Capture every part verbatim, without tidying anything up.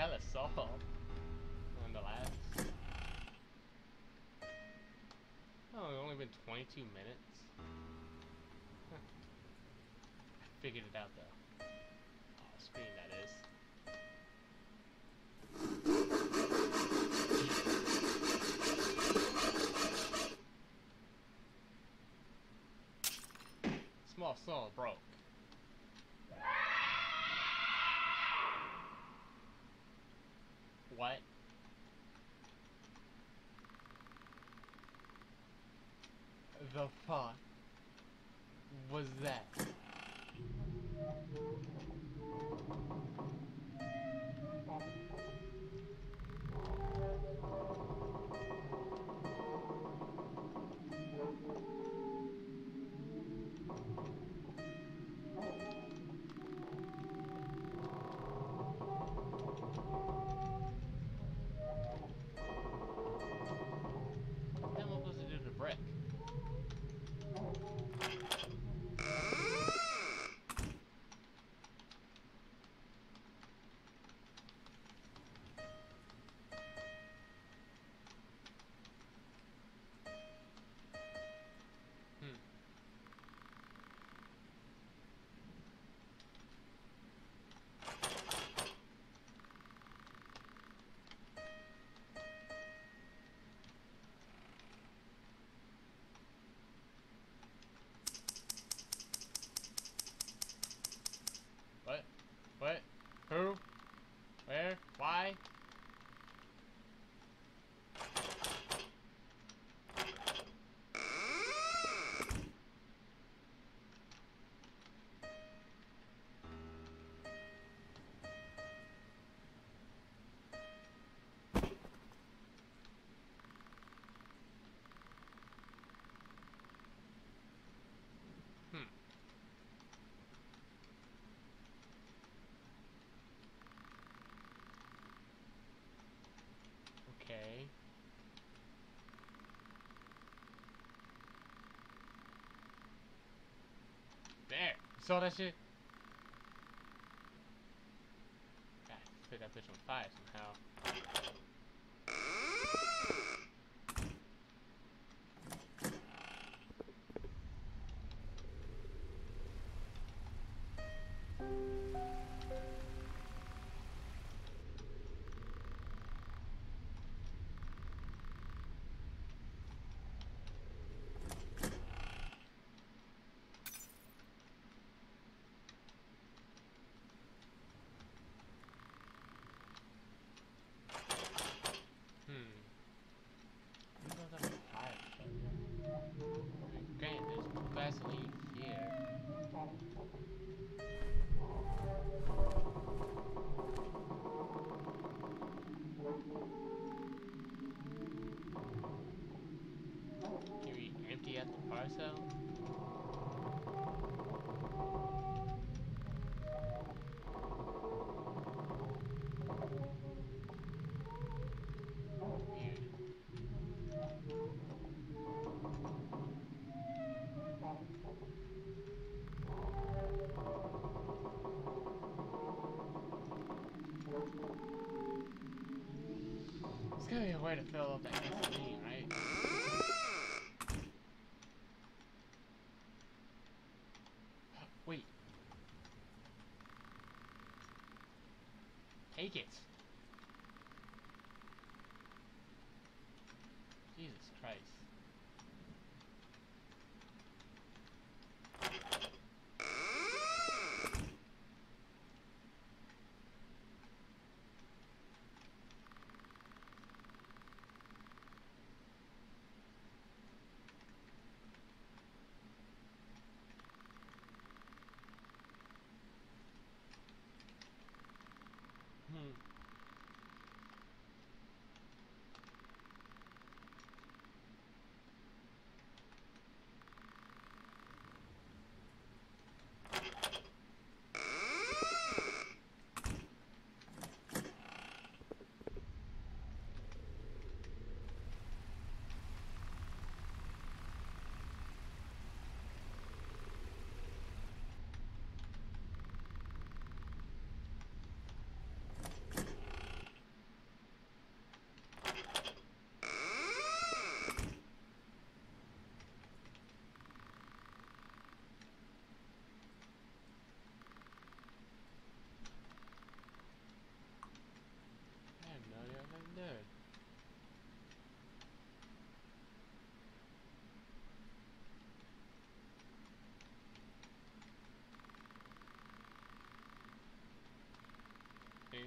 hella saw on the last. Oh, it's only been twenty-two minutes. Huh. I figured it out though. Oh, screen that is. Small saw broke. What? The fuck was that? What am I supposed to do to the brick? Hmm. What? What? Who? Where? Why? Hmm. Okay. There! You saw that shit? God, set that bitch on fire somehow. Hmm. You know that's a fire truck. Granted, there's no Vaseline here. Can we empty out the parcel? Weird. There's gotta be a way to fill up that gasoline, right? Wait. Take it. Jesus Christ. Hmm.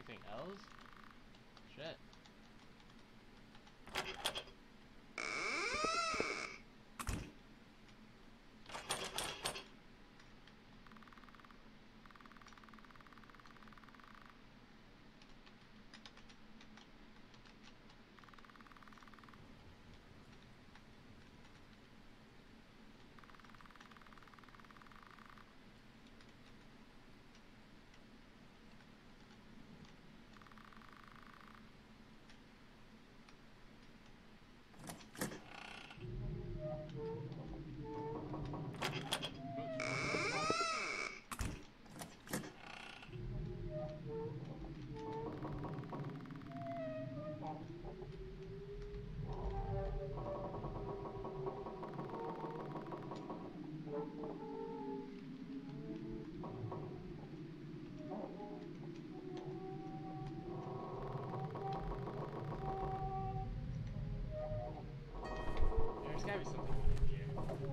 anything else? Shit. There's gotta be something in here.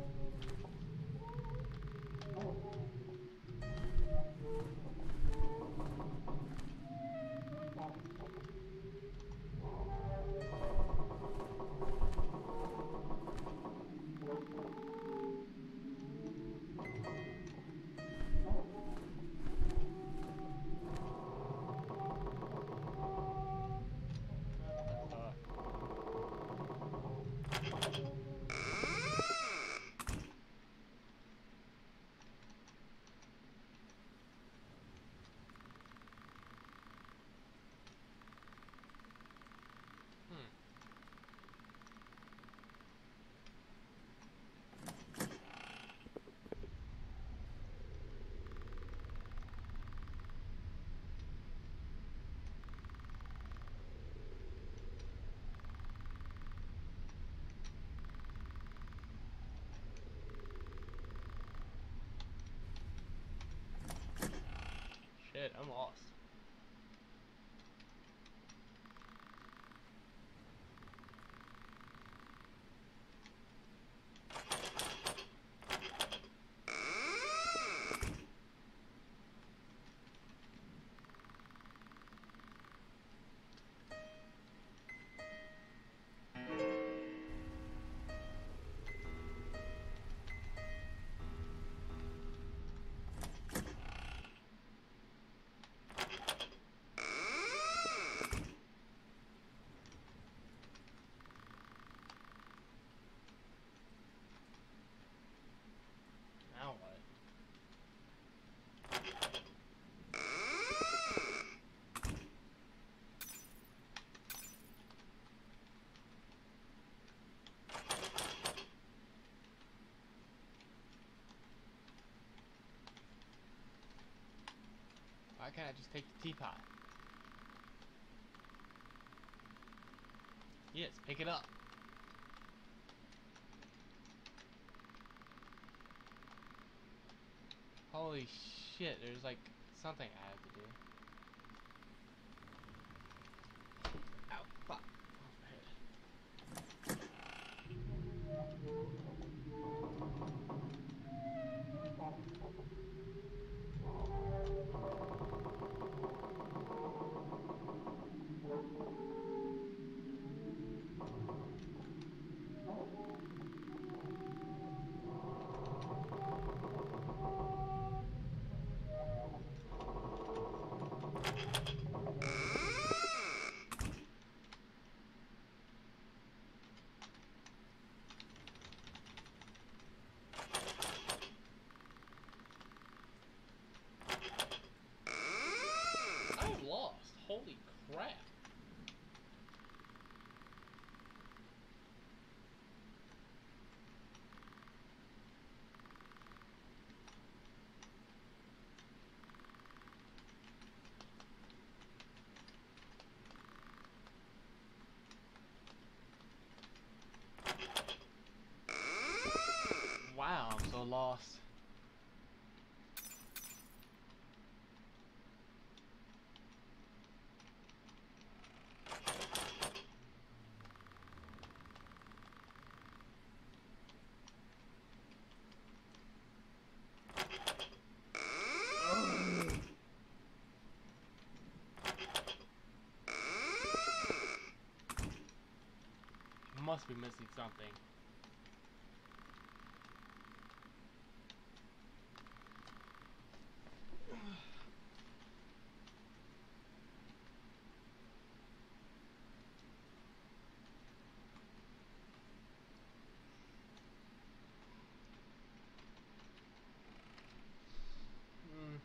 Shit, I'm lost. Now what? Why can't I just take the teapot? Yes, pick it up. Holy shit, there's like something I have to do. Ow, fuck. I'm lost. Holy crap. Wow, I'm so lost. must be missing something. Hmm.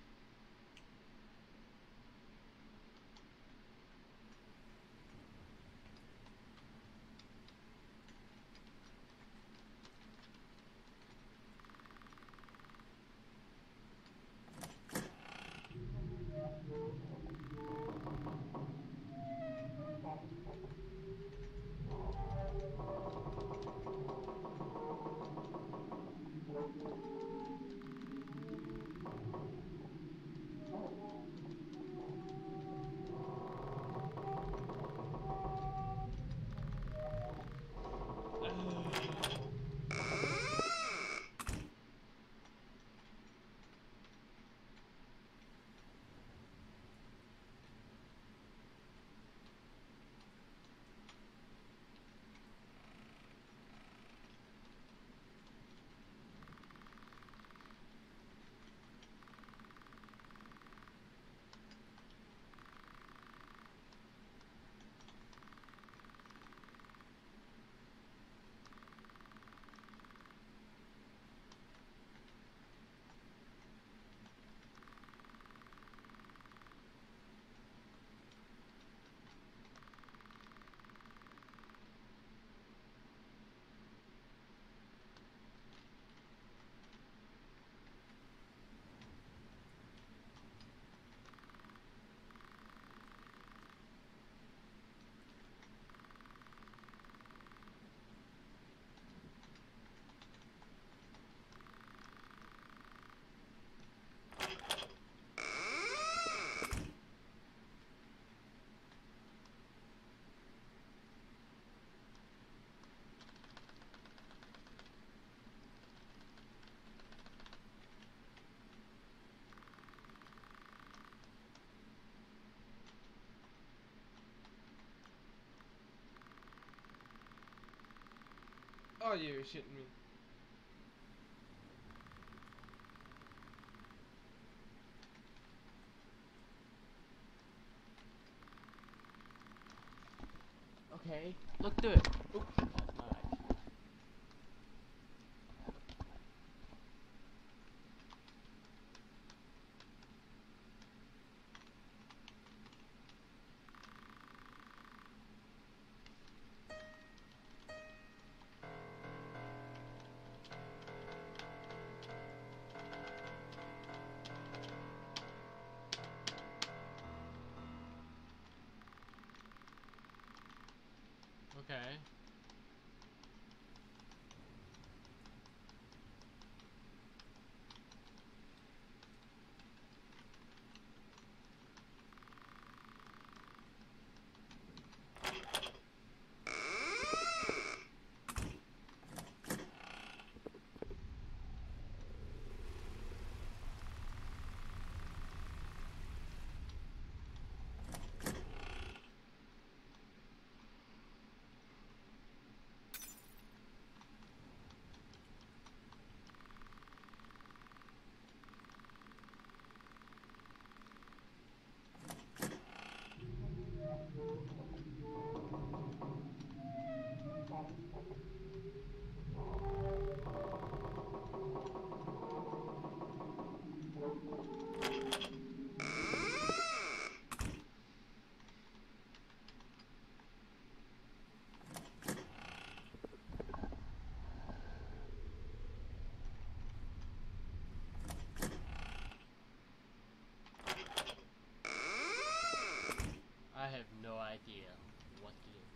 Oh, you're shitting me. Okay, look through it. Oop, alright. Okay. I have no idea what to do.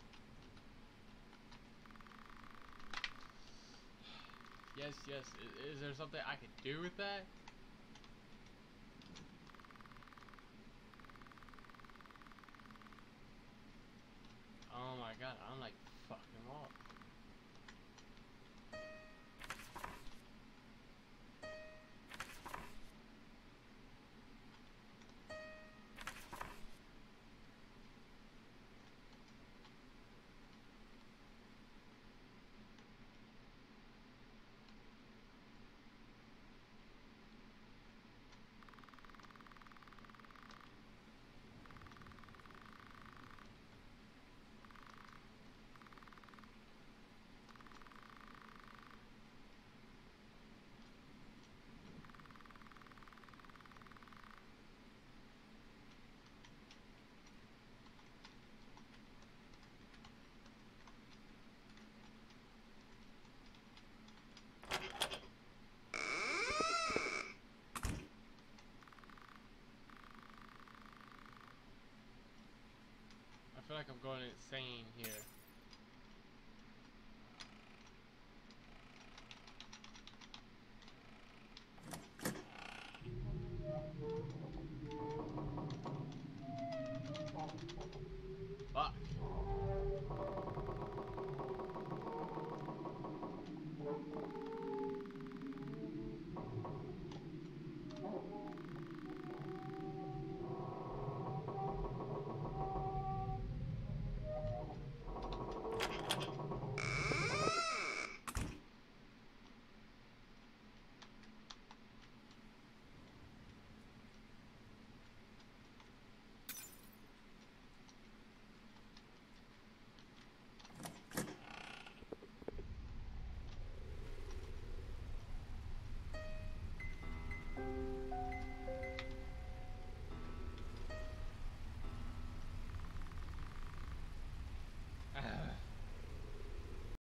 Yes, yes. Is, is there something I could do with that? Oh my god, I'm like fucking lost. feel like I'm going insane here.